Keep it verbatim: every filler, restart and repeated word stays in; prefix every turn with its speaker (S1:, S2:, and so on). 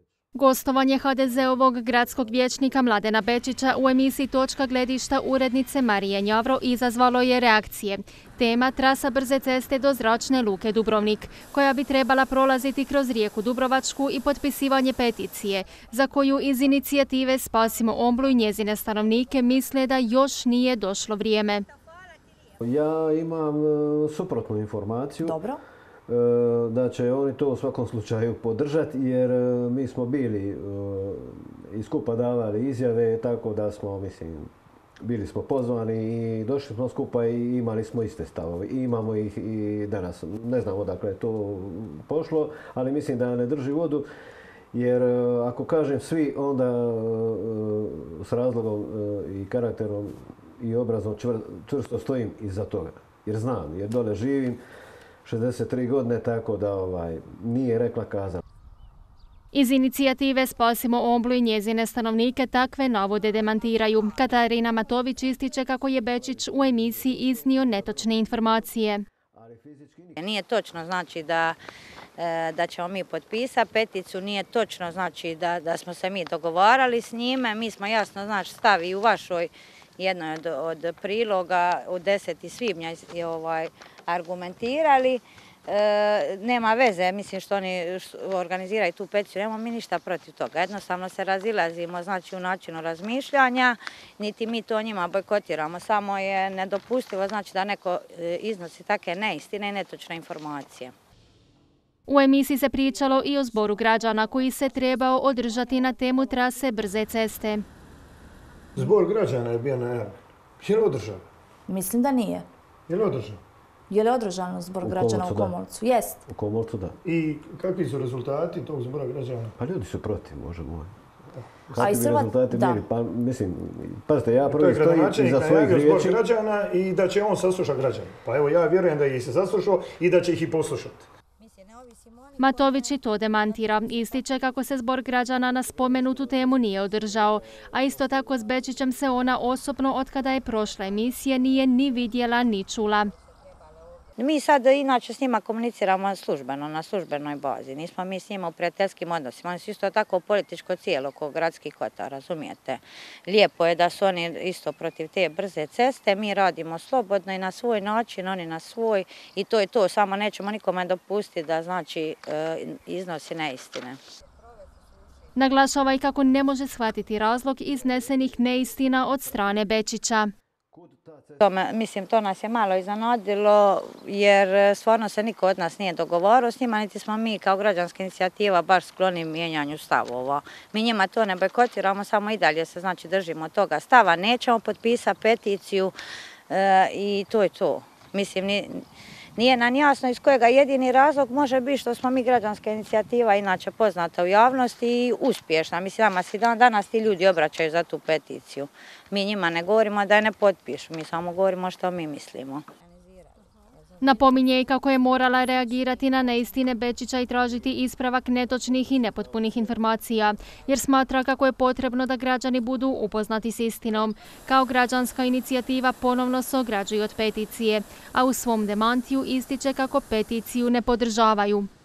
S1: Gostovanje ha de zeovog gradskog vijećnika Mladena Bečića u emisiji Točka gledišta urednice Marije Njavro izazvalo je reakcije. Tema trasa brze ceste do zračne luke Dubrovnik, koja bi trebala prolaziti kroz rijeku Dubrovačku i potpisivanje peticije, za koju iz inicijative Spasimo Omblu i njezine stanovnike misle da još nije došlo vrijeme.
S2: Ja imam suprotnu informaciju.
S3: Dobro.
S2: Da će oni to u svakom slučaju podržati, jer mi smo bili i skupa davali izjave, tako da smo, mislim, bili smo pozvani i došli smo skupa i imali smo iste stavove. I imamo ih i danas. Ne znam odakle je to pošlo, ali mislim da ne drži vodu, jer ako kažem svi, onda s razlogom i karakterom i obrazom čvrsto stojim iza toga. Jer znam, jer dole živim, šezdeset tri godine, tako da ovaj, nije rekla kazana.
S1: Iz inicijative Spasimo Omblu i njezine stanovnike takve navode demantiraju. Katarina Matović ističe kako je Bečić u emisiji iznio netočne informacije.
S4: Nije točno znači da, da ćemo mi potpisati peticiju, nije točno znači da, da smo se mi dogovarali s njime. Mi smo jasno znači stavi u vašoj jednoj od, od priloga od deseti svibnja je ovaj, argumentirali. E, nema veze, mislim što oni organiziraju tu peticiju, nemamo mi ništa protiv toga. Jednostavno se razilazimo znači, u načinu razmišljanja, niti mi to njima bojkotiramo. Samo je nedopustivo znači, da neko iznosi takve neistine i netočne informacije.
S1: U emisiji se pričalo i o zboru građana koji se trebao održati na temu trase brze ceste.
S5: Zbor građana je bio najavljen. Je li održan?
S3: Mislim da nije.
S5: Je li održan?
S3: Je li održan zbor građana u Komolcu? Jest.
S2: U Komolcu, da.
S5: I kakvi su rezultati tog zbora građana?
S2: Pa ljudi su protiv, može moj.
S3: A i Srbat, da.
S2: Pa, mislim, pazite, ja prvi
S5: stojim iza svojih riječi. To je gradonačelnik zbor građana i da će on saslušati građana. Pa evo, ja vjerujem da ih se saslušao i da će ih i poslušati.
S1: Matović i to demantira. Ističe kako se zbor građana na spomenutu temu nije održao, a isto tako s Bečićem se ona osobno od kada je prošla emisija nije ni vidjela ni čula.
S4: Mi sad inače s njima komuniciramo službeno, na službenoj bazi. Nismo mi s njima u prijateljskim odnosima. Oni su isto tako političko cijelo kao gradski kotar, razumijete. Lijepo je da su oni isto protiv te brze ceste. Mi radimo slobodno i na svoj način, oni na svoj. I to je to, samo nećemo nikome dopustiti da znači iznosi neistine.
S1: Naglašava i kako ne može shvatiti razlog iznesenih neistina od strane Bečića.
S4: To, mislim, to nas je malo iznenadilo jer stvarno se niko od nas nije dogovorio s njima, niti smo mi kao građanska inicijativa baš skloni mijenjanju stavova. Mi njima to ne bojkotiramo, samo i dalje se znači držimo toga stava. Nećemo potpisati peticiju e, i to je to. Mislim, ni, nije nam jasno iz kojega jedini razlog može biti što smo mi građanska inicijativa inače poznata u javnosti i uspješna. Mislim, nama svi dan danas ti ljudi obraćaju za tu peticiju. Mi njima ne govorimo da je ne potpišu, mi samo govorimo što mi mislimo.
S1: Napominje i kako je morala reagirati na neistine Bečića i tražiti ispravak netočnih i nepotpunih informacija, jer smatra kako je potrebno da građani budu upoznati s istinom. Kao građanska inicijativa ponovno se ograđuju od peticije, a u svom demantiju ističe kako peticiju ne podržavaju.